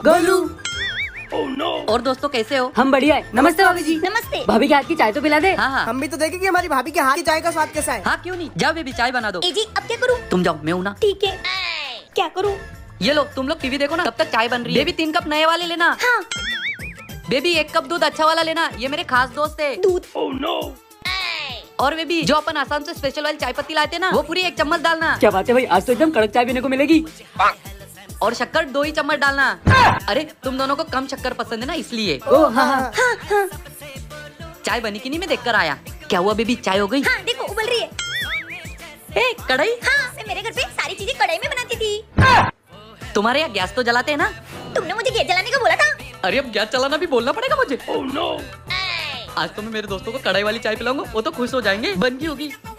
गोलू। और दोस्तों कैसे हो? हम बढ़िया है। नमस्ते भाभी जी। नमस्ते। भाभी के हाथ की चाय तो पिला दे। हाँ। हम भी तो देखें कि हमारी भाभी के हाथ की चाय का स्वाद कैसा है। हाँ क्यों नहीं, जाओ बेबी चाय बना दो। ए जी अब क्या करूँ? तुम जाओ, मैं हूँ ना। ठीक है, क्या करूँ? ये लो तुम लोग टीवी देखो ना, तब तक चाय बन रही है। बेबी 3 कप नए वाले लेना। हाँ। बेबी 1 कप दूध अच्छा वाला लेना, ये मेरे खास दोस्त है। दूध। और बेबी जो अपन आसाम से स्पेशल वाली चाय पत्ती लाते ना, वो पूरी 1 चम्मच डालना। क्या बात है भाई, आज तो एकदम कड़क चाय पीने को मिलेगी। और शक्कर 2 ही चम्मच डालना। अरे तुम दोनों को कम शक्कर पसंद है ना, इसलिए। ओ हाँ हाँ। चाय बनी की नहीं, मैं देख कर आया। क्या हुआ बेबी, चाय हो गई? हाँ देखो उबल रही है। ए कढ़ाई? हाँ मैं मेरे घर पे सारी चीजें कढ़ाई में बनाती थी। तुम्हारे यहाँ गैस तो जलाते हैं ना? तुमने मुझे गैस जलाने का बोला था। अरे अब गैस चलाना भी बोलना पड़ेगा मुझे। आज तो मैं मेरे दोस्तों को कढ़ाई वाली चाय पिलाऊंगा, वो तो खुश हो जाएंगे। बन गई होगी।